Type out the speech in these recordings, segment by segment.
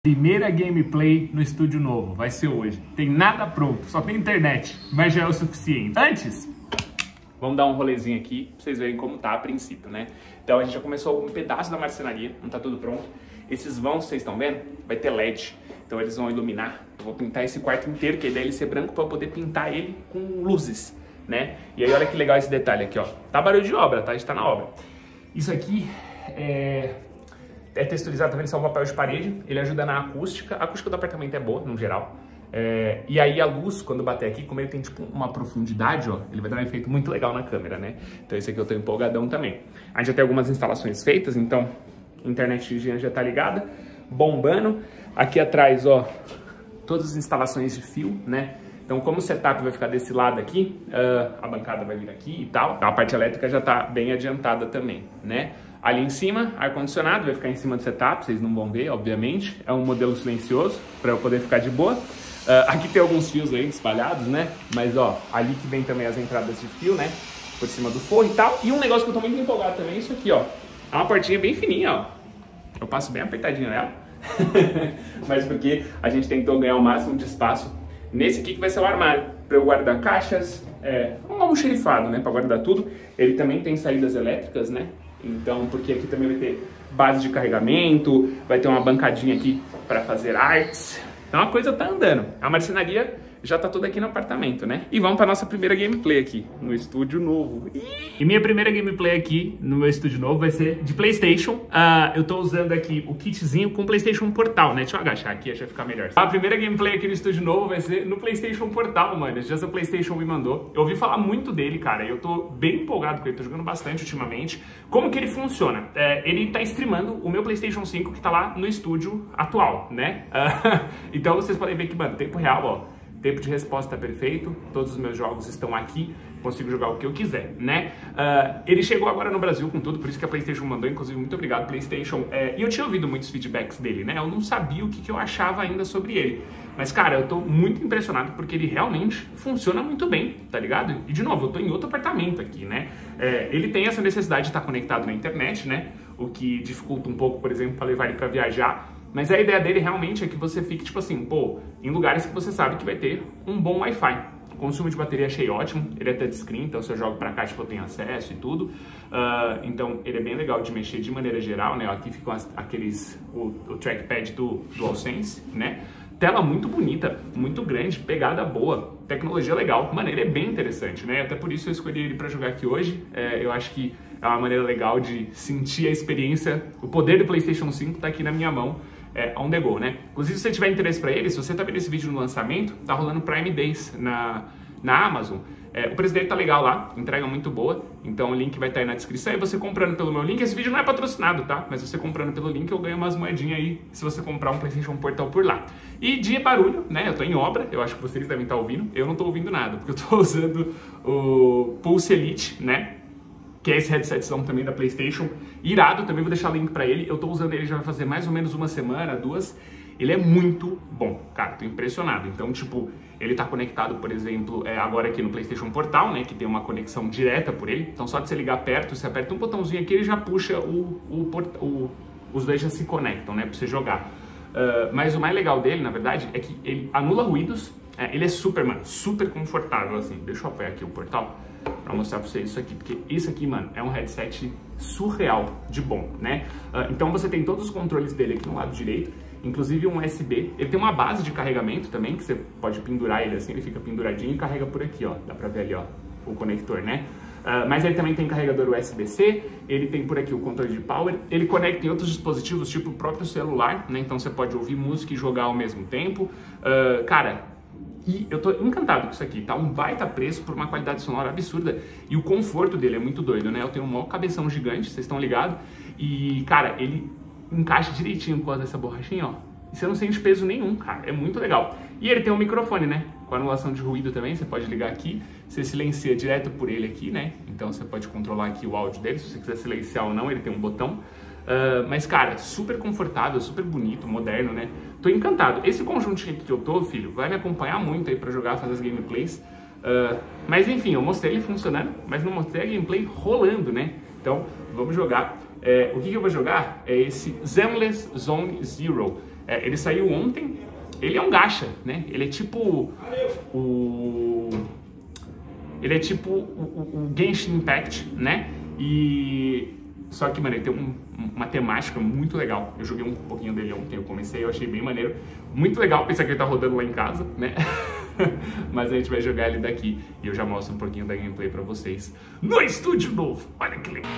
Primeira gameplay no estúdio novo, vai ser hoje. Tem nada pronto, só tem internet, mas já é o suficiente. Antes, vamos dar um rolezinho aqui pra vocês verem como tá a princípio, né? Então a gente já começou um pedaço da marcenaria, não tá tudo pronto. Esses vãos, vocês estão vendo? Vai ter LED, então eles vão iluminar. Eu vou pintar esse quarto inteiro, que a ideia é ele ser branco pra eu poder pintar ele com luzes, né? E aí olha que legal esse detalhe aqui, ó. Tá barulho de obra, tá? A gente tá na obra. Isso aqui é texturizado também, só um papel de parede, ele ajuda na acústica. A acústica do apartamento é boa, no geral. E aí a luz, quando bater aqui, como ele tem tipo uma profundidade, ó, ele vai dar um efeito muito legal na câmera, né? Então esse aqui eu tô empolgadão também. A gente já tem algumas instalações feitas, então a internet já tá ligada, bombando. Aqui atrás, ó, todas as instalações de fio, né? Então como o setup vai ficar desse lado aqui, a bancada vai vir aqui e tal, a parte elétrica já tá bem adiantada também, né? Ali em cima, ar-condicionado, vai ficar em cima do setup, vocês não vão ver, obviamente. É um modelo silencioso, para eu poder ficar de boa. Aqui tem alguns fios aí espalhados, né? Mas, ó, ali que vem também as entradas de fio, né? Por cima do forro e tal. E um negócio que eu tô muito empolgado também é isso aqui, ó. É uma portinha bem fininha, ó. Eu passo bem apertadinho nela. Mas porque a gente tentou ganhar o máximo de espaço nesse aqui que vai ser o armário. Para eu guardar caixas, um almoxerifado, né? Para guardar tudo. Ele também tem saídas elétricas, né? Então, porque aqui também vai ter base de carregamento, vai ter uma bancadinha aqui para fazer artes. Então a coisa tá andando. A marcenaria já tá toda aqui no apartamento, né? E vamos para nossa primeira gameplay aqui, no estúdio novo. E minha primeira gameplay aqui no meu estúdio novo vai ser de PlayStation. Eu tô usando aqui o kitzinho com PlayStation Portal, né? Deixa eu agachar aqui, acho que vai ficar melhor. A primeira gameplay aqui no estúdio novo vai ser no PlayStation Portal, mano. Esse dia o PlayStation me mandou. Eu ouvi falar muito dele, cara. Eu tô bem empolgado com ele, tô jogando bastante ultimamente. Como que ele funciona? Ele tá streamando o meu PlayStation 5 que tá lá no estúdio atual, né? Então vocês podem ver que, mano, tempo real, ó. Tempo de resposta perfeito, todos os meus jogos estão aqui, consigo jogar o que eu quiser, né? Ele chegou agora no Brasil com tudo, por isso que a PlayStation mandou, inclusive, muito obrigado, PlayStation. E eu tinha ouvido muitos feedbacks dele, né? Eu não sabia o que eu achava ainda sobre ele. Mas, cara, eu tô muito impressionado porque ele realmente funciona muito bem, tá ligado? E, de novo, eu tô em outro apartamento aqui, né? Ele tem essa necessidade de estar conectado na internet, né? O que dificulta um pouco, por exemplo, para levar ele para viajar. Mas a ideia dele realmente é que você fique, tipo assim, pô, em lugares que você sabe que vai ter um bom Wi-Fi. O consumo de bateria achei ótimo, ele é touchscreen, então se eu jogo pra cá, tipo, eu tenho acesso e tudo. Então ele é bem legal de mexer de maneira geral, né? Aqui ficam o trackpad do DualSense, né? Tela muito bonita, muito grande, pegada boa, tecnologia legal. Mano, ele é bem interessante, né? Até por isso eu escolhi ele pra jogar aqui hoje. Eu acho que é uma maneira legal de sentir a experiência, o poder do PlayStation 5 tá aqui na minha mão. On the go, né? Inclusive, se você tiver interesse pra ele, se você tá vendo esse vídeo no lançamento, tá rolando Prime Days na Amazon. O preço dele tá legal lá, entrega muito boa, então o link vai estar aí na descrição. E você comprando pelo meu link, esse vídeo não é patrocinado, tá? Mas você comprando pelo link, eu ganho umas moedinhas aí se você comprar um PlayStation Portal por lá. E de barulho, né? Eu tô em obra, eu acho que vocês devem estar ouvindo. Eu não tô ouvindo nada, porque eu tô usando o Pulse Elite, né? Que é esse headsetzão também da PlayStation, irado, também vou deixar o link pra ele. Eu tô usando ele já vai fazer mais ou menos uma semana, duas. Ele é muito bom, cara, tô impressionado. Então, tipo, ele tá conectado, por exemplo, agora aqui no PlayStation Portal, né, que tem uma conexão direta por ele. Então, só de você ligar perto, você aperta um botãozinho aqui, ele já puxa os dois já se conectam, né, pra você jogar. Mas o mais legal dele, na verdade, é que ele anula ruídos. Ele é super, mano, super confortável, assim. Deixa eu apoiar aqui o portal pra mostrar pra vocês isso aqui, porque isso aqui, mano, é um headset surreal de bom, né? Então você tem todos os controles dele aqui no lado direito, inclusive um USB. Ele tem uma base de carregamento também, que você pode pendurar ele assim, ele fica penduradinho e carrega por aqui, ó. Dá pra ver ali, ó, o conector, né? Mas ele também tem carregador USB-C, ele tem por aqui o controle de power, ele conecta em outros dispositivos, tipo o próprio celular, né? Então você pode ouvir música e jogar ao mesmo tempo. Cara, e eu tô encantado com isso aqui, tá? Um baita preço por uma qualidade sonora absurda. E o conforto dele é muito doido, né? Eu tenho um maior cabeção gigante, vocês estão ligados? E, cara, ele encaixa direitinho por causa dessa borrachinha, ó. E você não sente peso nenhum, cara. É muito legal. E ele tem um microfone, né? Com anulação de ruído também, você pode ligar aqui. Você silencia direto por ele aqui, né? Então você pode controlar aqui o áudio dele, se você quiser silenciar ou não, ele tem um botão. Mas, cara, super confortável, super bonito, moderno, né? Tô encantado. Esse conjuntinho aqui que eu tô, filho, vai me acompanhar muito aí pra jogar, fazer as gameplays. Mas, enfim, eu mostrei ele funcionando, mas não mostrei a gameplay rolando, né? Então, vamos jogar. O que eu vou jogar é esse Zenless Zone Zero. Ele saiu ontem. Ele é um gacha, né? Ele é tipo o Genshin Impact, né? Só que, mano, ele tem uma temática muito legal. Eu joguei um pouquinho dele ontem, eu comecei, eu achei bem maneiro. Muito legal, pensar que ele tá rodando lá em casa, né? Mas a gente vai jogar ele daqui e eu já mostro um pouquinho da gameplay pra vocês no estúdio novo. Olha que legal.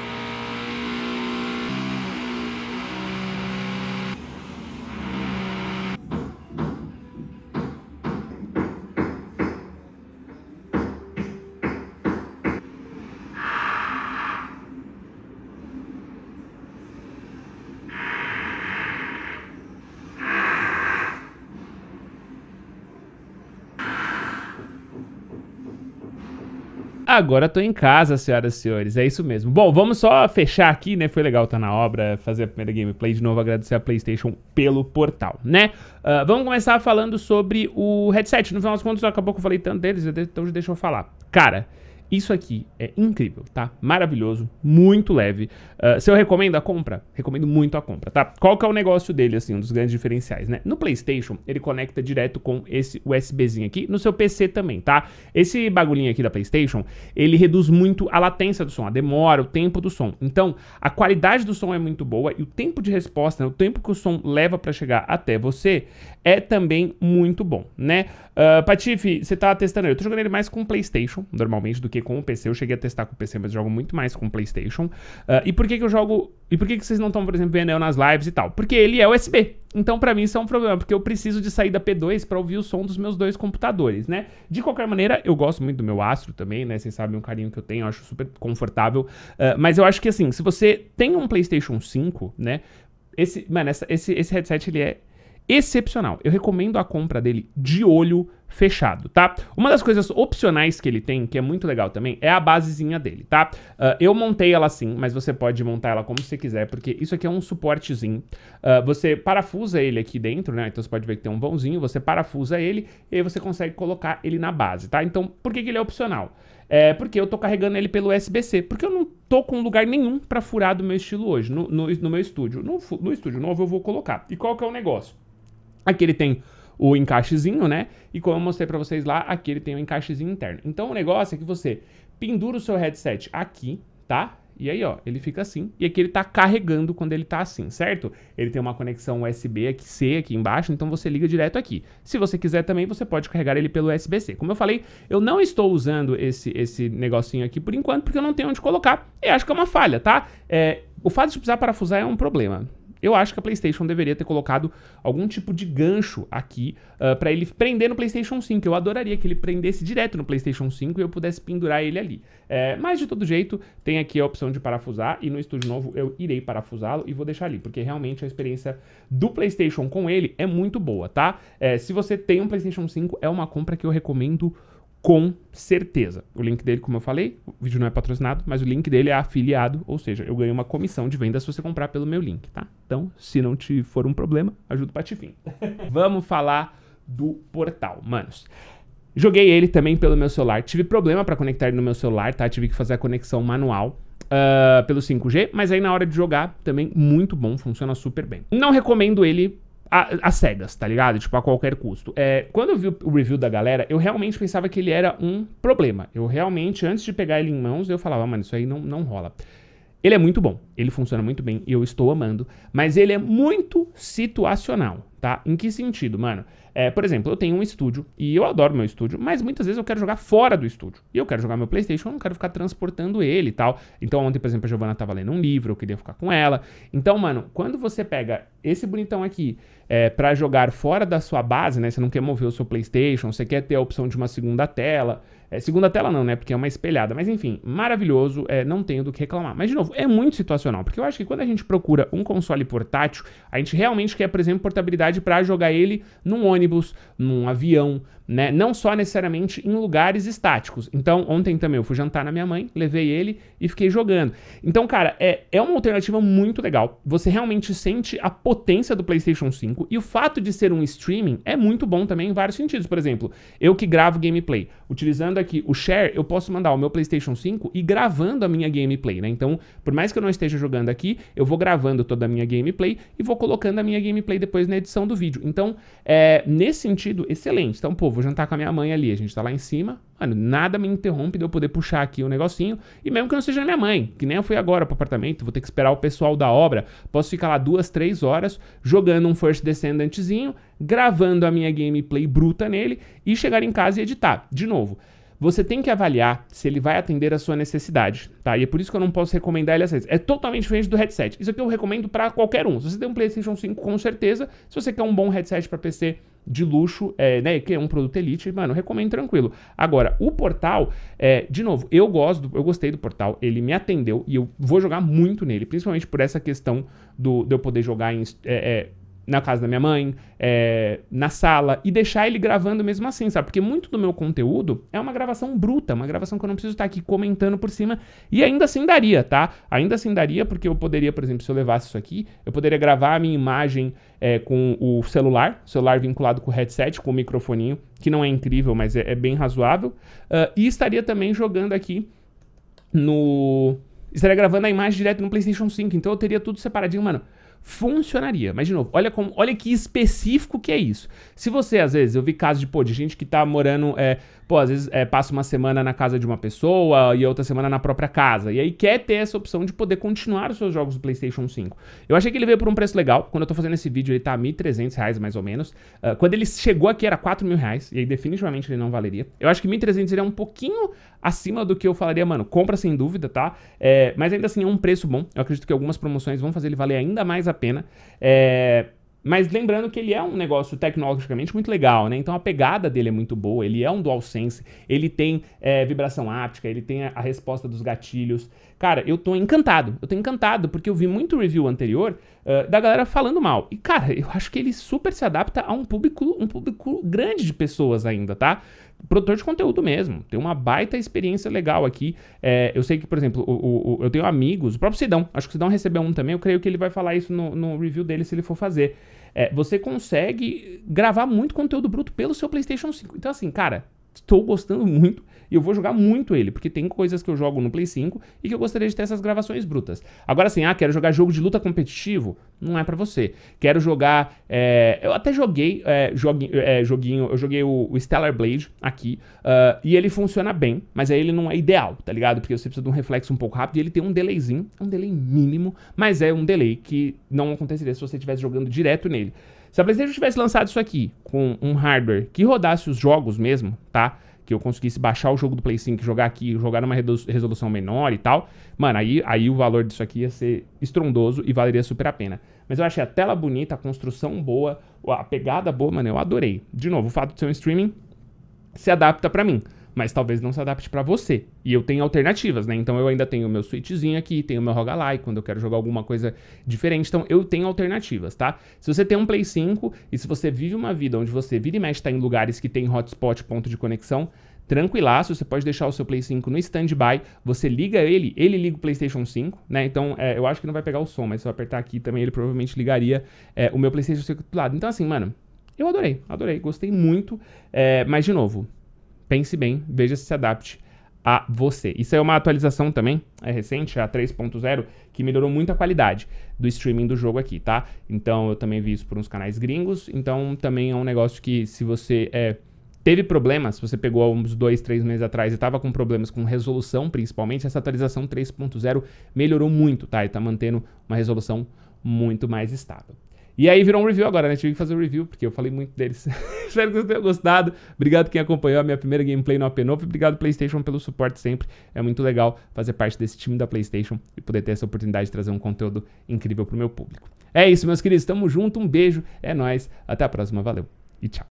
Agora tô em casa, senhoras e senhores, é isso mesmo. Bom, vamos só fechar aqui, né? Foi legal estar na obra, fazer a primeira gameplay. De novo, agradecer a PlayStation pelo portal, né? Vamos começar falando sobre o headset. No final das contas, acabou que eu falei tanto deles, então deixa eu falar. Cara, isso aqui é incrível, tá? Maravilhoso, muito leve. Se eu recomendo a compra, recomendo muito a compra, tá? Qual que é o negócio dele, assim, um dos grandes diferenciais, né? No PlayStation, ele conecta direto com esse USBzinho aqui, no seu PC também, tá? Esse bagulhinho aqui da PlayStation, ele reduz muito a latência do som, a demora, o tempo do som. Então, a qualidade do som é muito boa e o tempo de resposta, né, o tempo que o som leva pra chegar até você, é também muito bom, né? Patife, você tá testando ele. Eu tô jogando ele mais com o PlayStation, normalmente, do que com o PC. Eu cheguei a testar com o PC, mas eu jogo muito mais com o PlayStation. E por que que eu jogo... E por que que vocês não estão, por exemplo, vendo eu nas lives e tal? Porque ele é USB. Então, pra mim, isso é um problema, porque eu preciso de sair da P2 pra ouvir o som dos meus dois computadores, né? De qualquer maneira, eu gosto muito do meu Astro também, né? Vocês sabem o carinho que eu tenho, eu acho super confortável. Mas eu acho que, assim, se você tem um PlayStation 5, né? Esse headset, ele é excepcional. Eu recomendo a compra dele de olho fechado, tá? Uma das coisas opcionais que ele tem, que é muito legal também, é a basezinha dele, tá? Eu montei ela assim, mas você pode montar ela como você quiser, porque isso aqui é um suportezinho. Você parafusa ele aqui dentro, né? Então você pode ver que tem um vãozinho, você parafusa ele e aí você consegue colocar ele na base, tá? Então, por que que ele é opcional? Porque eu tô carregando ele pelo USB-C, porque eu não tô com lugar nenhum pra furar do meu estilo hoje, no meu estúdio. No estúdio novo eu vou colocar. E qual que é o negócio? Aqui ele tem o encaixezinho, né? E como eu mostrei pra vocês lá, aqui ele tem o encaixezinho interno. Então o negócio é que você pendura o seu headset aqui, tá? E aí, ó, ele fica assim. E aqui ele tá carregando quando ele tá assim, certo? Ele tem uma conexão USB-C aqui embaixo, então você liga direto aqui. Se você quiser também, você pode carregar ele pelo USB-C. Como eu falei, eu não estou usando esse negocinho aqui por enquanto, porque eu não tenho onde colocar. E acho que é uma falha, tá? O fato de precisar parafusar é um problema. Eu acho que a PlayStation deveria ter colocado algum tipo de gancho aqui pra ele prender no PlayStation 5. Eu adoraria que ele prendesse direto no PlayStation 5 e eu pudesse pendurar ele ali. Mas de todo jeito, tem aqui a opção de parafusar e no estúdio novo eu irei parafusá-lo e vou deixar ali, porque realmente a experiência do PlayStation com ele é muito boa, tá? Se você tem um PlayStation 5, é uma compra que eu recomendo com certeza. O link dele, como eu falei, o vídeo não é patrocinado, mas o link dele é afiliado, ou seja, eu ganho uma comissão de venda se você comprar pelo meu link, tá? Então, se não te for um problema, ajuda o Patifinho. Vamos falar do portal, manos. Joguei ele também pelo meu celular, tive problema pra conectar ele no meu celular, tá? Tive que fazer a conexão manual pelo 5G, mas aí na hora de jogar também muito bom, funciona super bem. Não recomendo ele às cegas, tá ligado? Tipo, a qualquer custo. Quando eu vi o review da galera, eu realmente pensava que ele era um problema. Eu realmente, antes de pegar ele em mãos, eu falava, mano, isso aí não rola. Ele é muito bom, ele funciona muito bem e eu estou amando, mas ele é muito situacional, tá? Em que sentido, mano? Por exemplo, eu tenho um estúdio e eu adoro meu estúdio, mas muitas vezes eu quero jogar fora do estúdio. E eu quero jogar meu PlayStation, eu não quero ficar transportando ele e tal. Então ontem, por exemplo, a Giovana tava lendo um livro, eu queria ficar com ela. Então, mano, quando você pega esse bonitão aqui pra jogar fora da sua base, né? Você não quer mover o seu PlayStation, você quer ter a opção de uma segunda tela. Segunda tela não, né? Porque é uma espelhada. Mas enfim, maravilhoso, não tenho do que reclamar. Mas de novo, é muito situacional, porque eu acho que quando a gente procura um console portátil, a gente realmente quer, por exemplo, portabilidade pra jogar ele num ônibus, num avião, né? Não só necessariamente em lugares estáticos. Então, ontem também eu fui jantar na minha mãe, levei ele e fiquei jogando. Então, cara, é uma alternativa muito legal. Você realmente sente a potência do PlayStation 5 e o fato de ser um streaming é muito bom também em vários sentidos. Por exemplo, eu que gravo gameplay, utilizando aqui o share, eu posso mandar o meu PlayStation 5 e gravando a minha gameplay, né? Então, por mais que eu não esteja jogando aqui, eu vou gravando toda a minha gameplay e vou colocando a minha gameplay depois na edição resolução do vídeo. Então, nesse sentido, excelente. Então, pô, vou jantar com a minha mãe ali, a gente tá lá em cima, mano, nada me interrompe de eu poder puxar aqui o negocinho, e mesmo que não seja minha mãe, que nem eu fui agora pro apartamento, vou ter que esperar o pessoal da obra, posso ficar lá 2, 3 horas, jogando um First Descendantzinho, gravando a minha gameplay bruta nele, e chegar em casa e editar. De novo, você tem que avaliar se ele vai atender a sua necessidade, tá? E é por isso que eu não posso recomendar ele às vezes. É totalmente diferente do headset. Isso aqui eu recomendo para qualquer um. Se você tem um PlayStation 5, com certeza. Se você quer um bom headset para PC de luxo, né, que é um produto Elite, mano, eu recomendo tranquilo. Agora, o Portal, de novo, eu gostei do Portal, ele me atendeu e eu vou jogar muito nele, principalmente por essa questão de eu poder jogar na casa da minha mãe, na sala, e deixar ele gravando mesmo assim, sabe? Porque muito do meu conteúdo é uma gravação bruta, uma gravação que eu não preciso estar aqui comentando por cima, e ainda assim daria, tá? Ainda assim daria, porque eu poderia, por exemplo, se eu levasse isso aqui, eu poderia gravar a minha imagem com o celular vinculado com o headset, com o microfoninho, que não é incrível, mas é bem razoável, e estaria também jogando aqui estaria gravando a imagem direto no PlayStation 5, então eu teria tudo separadinho, mano. Funcionaria, mas de novo, olha que específico que é isso. Se você, às vezes, eu vi casos de gente que tá morando, às vezes passa uma semana na casa de uma pessoa e outra semana na própria casa, e aí quer ter essa opção de poder continuar os seus jogos do PlayStation 5. Eu achei que ele veio por um preço legal, quando eu tô fazendo esse vídeo ele tá R$1.300 mais ou menos, quando ele chegou aqui era R$4.000, e aí definitivamente ele não valeria. Eu acho que 1.300 seria um pouquinho acima do que eu falaria, mano, compra sem dúvida, tá? Mas ainda assim é um preço bom, eu acredito que algumas promoções vão fazer ele valer ainda mais a pena, mas lembrando que ele é um negócio tecnologicamente muito legal, né? Então a pegada dele é muito boa, ele é um DualSense, ele tem vibração áptica, ele tem a resposta dos gatilhos. Cara, eu tô encantado porque eu vi muito review anterior da galera falando mal. E cara, eu acho que ele super se adapta a um público grande de pessoas ainda, tá? Produtor de conteúdo mesmo, tem uma baita experiência legal aqui. Eu sei que, por exemplo, eu tenho amigos, o próprio Sidão, acho que o Sidão recebeu um também, eu creio que ele vai falar isso no review dele se ele for fazer. Você consegue gravar muito conteúdo bruto pelo seu PlayStation 5. Então assim, cara, estou gostando muito e eu vou jogar muito ele, porque tem coisas que eu jogo no Play 5 e que eu gostaria de ter essas gravações brutas. Agora assim, quero jogar jogo de luta competitivo? Não é pra você. Quero jogar... eu até joguei eu joguei o Stellar Blade aqui, e ele funciona bem, mas aí ele não é ideal, tá ligado? Porque você precisa de um reflexo um pouco rápido e ele tem um delayzinho, é um delay mínimo, mas é um delay que não aconteceria se você estivesse jogando direto nele. Se a PlayStation tivesse lançado isso aqui com um hardware que rodasse os jogos mesmo, tá? Que eu conseguisse baixar o jogo do Play 5, jogar aqui, jogar numa resolução menor e tal, mano, aí o valor disso aqui ia ser estrondoso e valeria super a pena. Mas eu achei a tela bonita, a construção boa, a pegada boa, mano, eu adorei. De novo, o fato de ser um streaming se adapta pra mim, mas talvez não se adapte pra você. E eu tenho alternativas, né? Então eu ainda tenho o meu Switchzinho aqui, tenho o meu roguelike, quando eu quero jogar alguma coisa diferente. Então eu tenho alternativas, tá? Se você tem um Play 5 e se você vive uma vida onde você vira e mexe tá em lugares que tem hotspot, ponto de conexão, tranquilaço, você pode deixar o seu Play 5 no standby, você liga ele liga o PlayStation 5, né? Então eu acho que não vai pegar o som, mas se eu apertar aqui também ele provavelmente ligaria o meu PlayStation 5 do lado. Então assim, mano, eu adorei, gostei muito, mas de novo, pense bem, veja se adapte a você. Isso é uma atualização também, recente, a 3.0, que melhorou muito a qualidade do streaming do jogo aqui, tá? Então eu também vi isso por uns canais gringos, então também é um negócio que se você teve problemas, se você pegou uns 2, 3 meses atrás e tava com problemas com resolução, principalmente, essa atualização 3.0 melhorou muito, tá? E tá mantendo uma resolução muito mais estável. E aí virou um review agora, né? Tive que fazer um review, porque eu falei muito deles. Espero que vocês tenham gostado. Obrigado quem acompanhou a minha primeira gameplay no AP9. Obrigado PlayStation pelo suporte sempre. É muito legal fazer parte desse time da PlayStation e poder ter essa oportunidade de trazer um conteúdo incrível pro meu público. É isso, meus queridos. Tamo junto. Um beijo. É nóis. Até a próxima. Valeu. E tchau.